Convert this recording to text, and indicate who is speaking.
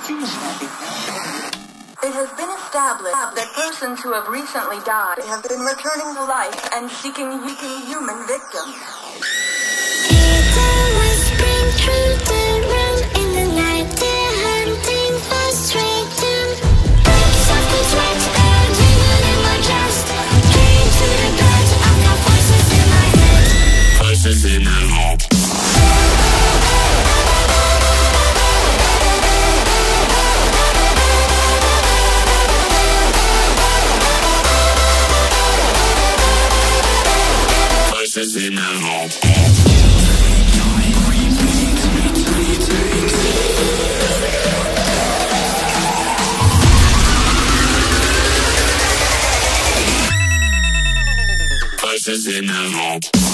Speaker 1: It has been established that persons who have recently died have been returning to life and seeking human victims.
Speaker 2: Voices in the vault.